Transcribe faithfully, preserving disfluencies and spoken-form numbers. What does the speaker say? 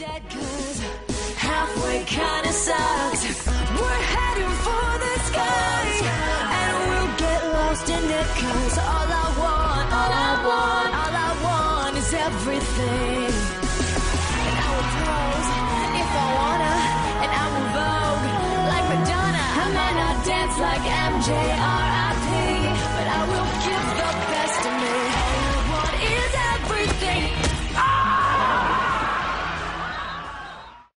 dead, cause halfway kinda sucks. We're heading for the sky, and we'll get lost in it, cause all I want, all I want, all I want is everything. And I will pose if I wanna, and I will vogue like Madonna. I might not dance like M J.